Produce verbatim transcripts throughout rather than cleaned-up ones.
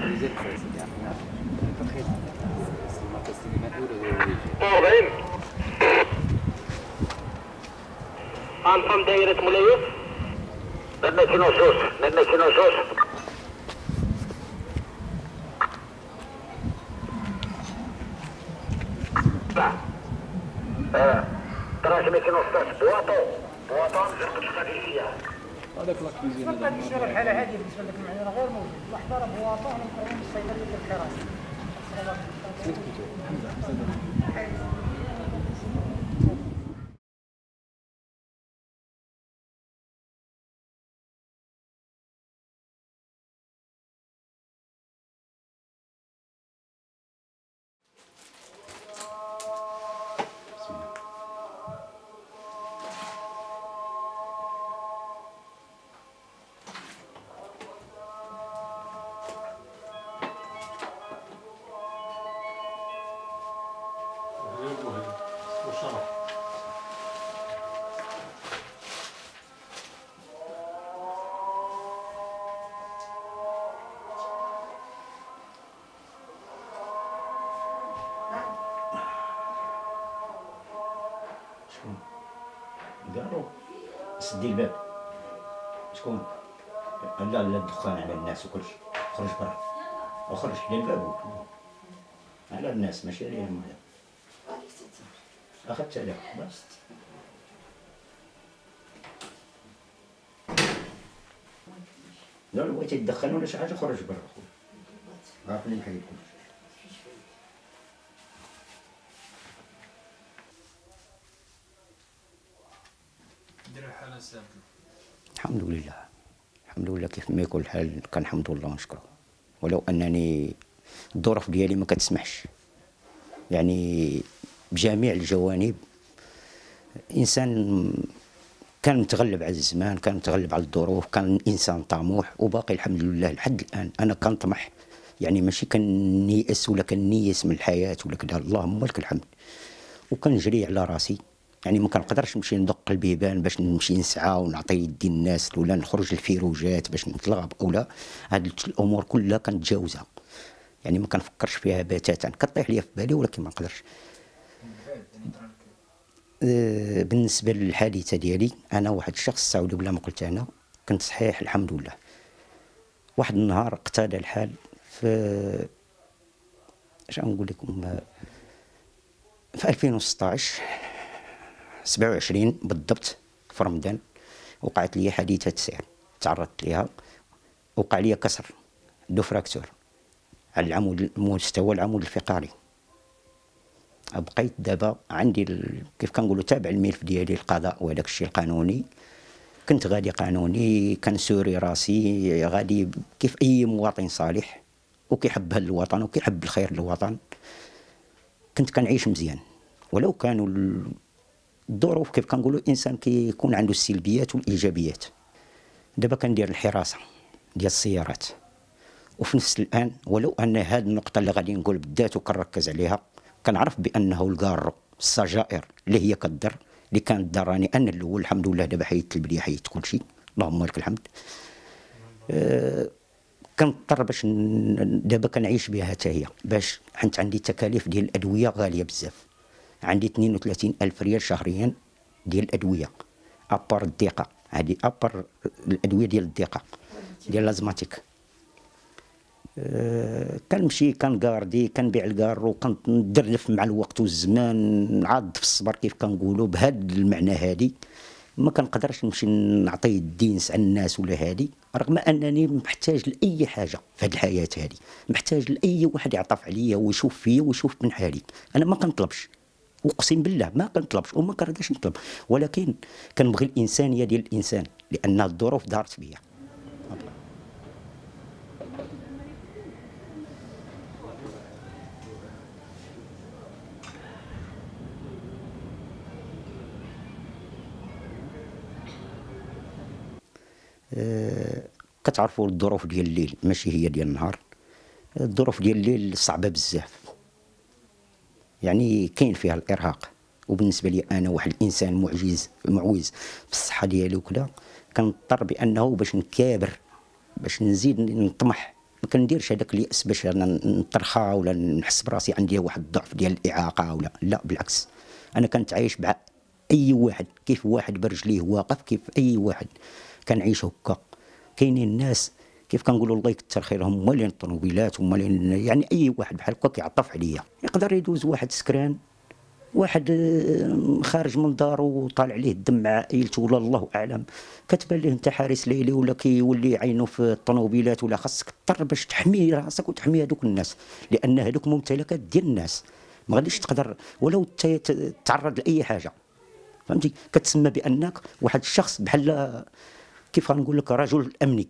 ميزان فاسد يعني احنا فخيت المركز السينمائي ولا أربعين أنفم دائرة مليف ننكي نصوص ننكي نصوص تراجمي كي نصوص بواطو بواطو جرد الخليفية هذاك لا كوزين تفضل الشغل الحالة هذه بالنسبة لك المعينة غير موجود، الاحضار بواطو ونقرون الصيدلية الحراسة. شكون؟ قالوا سدي الباب. شكون؟ لا لا الدخان على الناس وكلشي، خرج برا وخرج حدا الباب على الناس ماشي عليهم. أخذت عليك بس. لا لو بغيتي تدخل ولا شي حاجة خرج برا خويا، عارفني نحيد كلشي. الحمد لله الحمد لله كيف ما يكون الحال كنحمد الله ونشكره، ولو انني الظروف ديالي ما كتسمحش يعني بجميع الجوانب. انسان كان متغلب على الزمان، كان متغلب على الظروف، كان انسان طموح وباقي الحمد لله لحد الان. انا كنطمح يعني ماشي كنيأس ولا كنيأس من الحياه ولا كذا، اللهم لك الحمد. وكنجري على راسي يعني ما كنقدرش نمشي ندق البيبان باش نمشي نسعى ونعطي يدي الناس ولا نخرج الفيروجات باش نتلغب اولا. هاد الامور كلها كنتجاوزها يعني ما كنفكرش فيها بتاتا، كطيح ليا في بالي ولكن ما نقدرش. أه بالنسبه للحادثه ديالي، انا واحد الشخص سعودي بلا ما قلت انا كنت صحيح الحمد لله. واحد النهار اقتضى الحال في اش نقول لكم في ألفين وستطاش سبعة وعشرين بالضبط في رمضان وقعت لي حادثة سير تعرضت ليها. وقع لي كسر دو فراكتور على العمود مستوى العمود الفقري. بقيت دابا عندي ال... كيف كنقولوا تابع الملف ديالي القضاء وهذاك الشيء القانوني. كنت غادي قانوني، كنسوري راسي غادي كيف اي مواطن صالح وكيحب هذا الوطن وكيحب الخير للوطن. كنت كنعيش مزيان ولو كانوا ال... الظروف كيف كنقولوا الانسان كيكون عنده السلبيات والايجابيات. دابا كندير الحراسه ديال السيارات، وفي نفس الان ولو ان هذه النقطه اللي غادي نقول بالذات وكنركز عليها، كنعرف بانه الكارو السجائر اللي هي كدر اللي كانت ضراني انا الاول الحمد لله. دابا حيدت البليه حيدت كل شيء اللهم لك الحمد. أه كنضطر باش دابا كنعيش بها حتى هي باش حنت عندي تكاليف ديال الادويه غاليه بزاف. عندي اثنين وثلاثين ألف ريال شهريا ديال الادويه ابار الضيقه، هذه ابار الادويه ديال الضيقه ديال لازماتيك. أه كنمشي كنكاردي كنبيع الكارو كندردف مع الوقت والزمان عاد في الصبر كيف كنقولوا بهذا المعنى. هذه ما كنقدرش نمشي نعطي يدي نسعى الناس ولا هذه، رغم انني محتاج لاي حاجه في هذه الحياه هذه، محتاج لاي واحد يعطف عليا ويشوف فيا ويشوف من حالي. انا ما كنطلبش اقسم بالله ما كنطلبش وما كنرضاش نطلب، ولكن كنبغي الانسانيه ديال الانسان لان الظروف دارت بيا. أه كتعرفوا الظروف ديال الليل ماشي هي ديال النهار. الظروف ديال الليل صعبه بزاف يعني كاين فيها الارهاق. وبالنسبه لي انا واحد الانسان معجز معوز في الصحه ديالي وكذا، كنضطر بانه باش نكابر باش نزيد نطمح ما كنديرش هذاك الياس باش انا نطرخا ولا نحس براسي عندي واحد الضعف ديال الاعاقه ولا لا، بالعكس انا كنت عايش مع اي واحد، كيف واحد برجليه واقف، كيف اي واحد كنعيش هكا. كاينين الناس كيف كنقولوا الله يكثر خيرهم، مالين الطوموبيلات ومالين، يعني اي واحد بحال هكا كيعطف عليا. يقدر يدوز واحد سكران، واحد خارج من دارو وطالع عليه الدم مع عائلته ولا الله اعلم، كتبان ليه انت حارس ليلي ولا كيولي عينه في الطوموبيلات، ولا خاصك تضطر باش تحمي راسك وتحمي هذوك الناس، لان هذوك ممتلكات ديال الناس، ما غاديش تقدر ولو تعرض لاي حاجه، فهمتي؟ كتسمى بانك واحد الشخص بحال كيف غنقول لك رجل امني.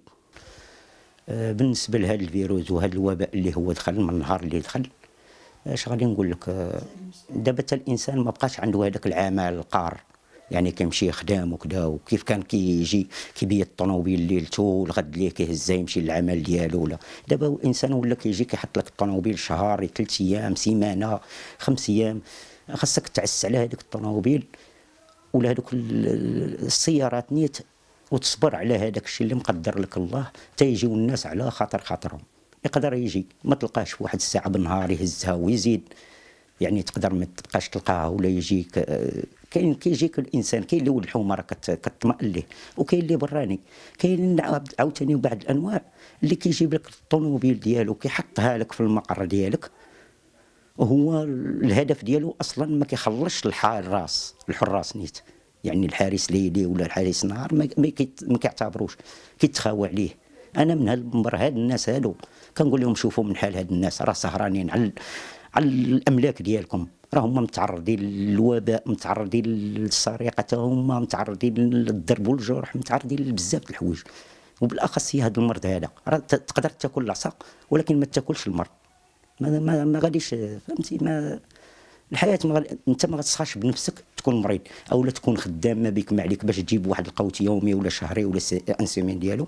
آه بالنسبه لهذا الفيروس وهذا الوباء اللي هو دخل من النهار اللي دخل، اش غادي نقول لك، آه دابا حتى الانسان ما بقاش عنده هذاك العمل القار، يعني كيمشي يخدم وكذا، وكيف كان كيجي كيبيت الطوموبيل ليلته والغد ليه كيهزها يمشي للعمل ديالو، ولا دابا الانسان ولا كيجي كيحط لك الطوموبيل شهر، ثلاث ايام، سيمانه، خمس ايام، خاصك تعس على هذيك الطوموبيل ولا هذوك السيارات نيت، وتصبر على هذاك الشيء اللي مقدر لك الله، حتى يجيو الناس على خاطر خاطرهم. يقدر يجي ما تلقاش في واحد الساعه بالنهار يهزها ويزيد، يعني تقدر ما تبقاش تلقاها، ولا يجيك كاين كيجيك الانسان، كاين اللي ولد الحومه راه كتطمئن ليه، وكاين اللي براني، كاين عاوتاني بعض الانواع اللي كيجيب لك الطوموبيل ديالو كيحطها لك في المقر ديالك، وهو الهدف ديالو اصلا ما كيخلصش الحراس الحراس نيت، يعني الحارس ليلي ولا الحارس نهار ما ما كيعتبروش، كيتخاوى عليه. انا من هاد المنبر هاد الناس هادو كنقول لهم شوفوا من حال هاد الناس راه سهرانين على على الاملاك ديالكم، راه هما متعرضين للوباء، متعرضين للسرقه، حتى هما متعرضين للضرب والجرح، متعرضين لبزاف د الحوايج، وبالاخص هذا المرض هذا راه تقدر تاكل العصا ولكن ما تاكلش المرض، ما ما, ما غاديش، فهمتي؟ ما الحياه ما غادي، انت ما غتسخاش بنفسك تكون مريض او لا تكون خدام ما بك ما عليك باش تجيب واحد القوت يومي ولا شهري ولا ان سيمين ديالو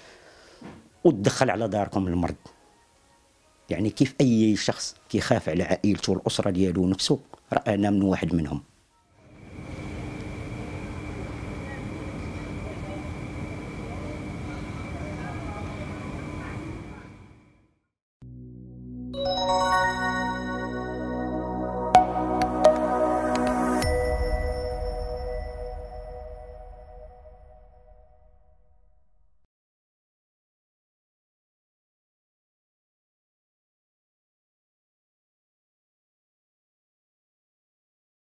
وتدخل على داركم المرض. يعني كيف اي شخص كيخاف على عائلته والاسره ديالو ونفسه، راه انا من واحد منهم.